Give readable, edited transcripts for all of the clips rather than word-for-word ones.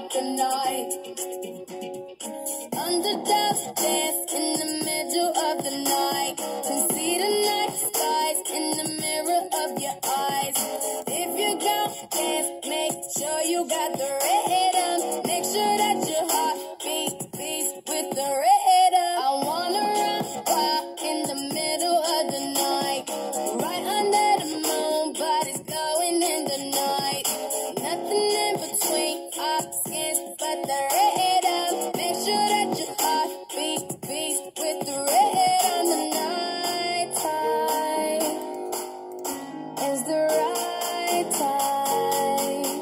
the night. Under the stairs in the middle of the night. Can see the night skies in the mirror of your eyes. If you got gas, make sure you got the rhythm. Make sure that your heart beats with the rhythm. I wanna run wild in the middle of the night. Right under the moon, body's glowing in the night. Nothing in between our skins but the rhythm. Make sure that your heart beats with the rhythm. The night time is the right time.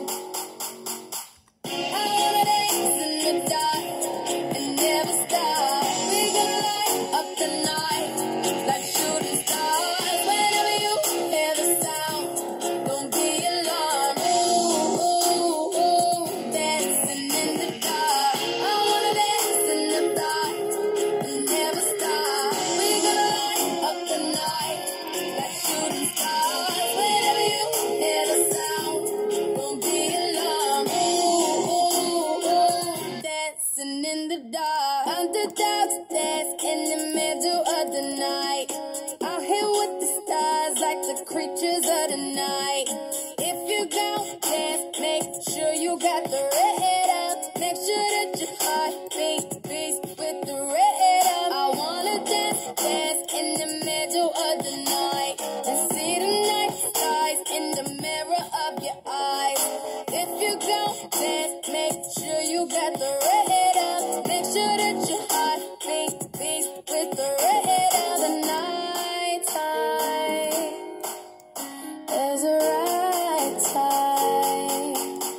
I wanna dance in the dark and never stop. We gonna light up the night like shooting stars. Whenever you hear the sound, don't be alarmed. Ooh, ooh, ooh, dancing in the dark. I wanna dance in the dark and never stop. We gonna light up the night like shooting stars. Whenever you hear the sound, don't be alarmed. Ooh, ooh, ooh, dancing in the dark. Under downstairs in the middle of the night. Out here with the stars like the creatures of the night. If you gon' dance, make sure you got the rhythm. Make sure that your heart beats with the rhythm. I wanna dance in the middle of the night. And see the night skies in the mirror of your eyes. If you gon' dance, make sure you got the rhythm. Make sure that your heart beats with the rhythm. The night time is the right time.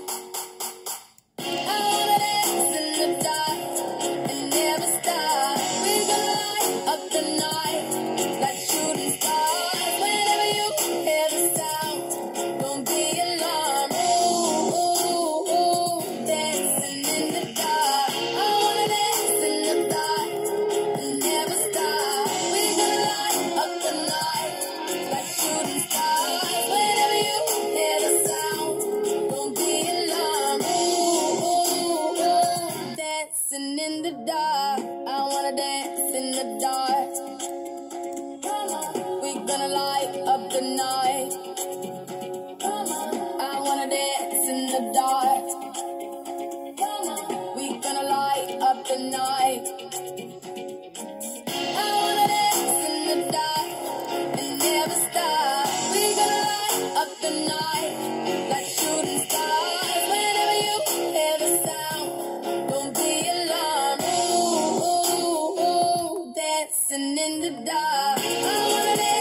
I wanna dance in the dark and never stop. We gonna light up the night like shooting stars. Whenever you hear the sound, don't be alarmed. Ooh, ooh, ooh, dancing in the dark. I wanna dance in the dark and never stop. We gonna light up the night like shooting stars. Whenever you hear the sound, don't be alarmed. Ooh, ooh, ooh, dancing in the dark. I wanna dance in the dark. Come on, we gonna light up the night. Come on, I wanna dance in the dark. Come on, we gonna light up the night. I wanna dance in the dark and never stop. We gonna light up the night like shooting stars. Whenever you hear the sound, don't be alarmed. Ooh, ooh, ooh, dancing in the dark. I wanna dance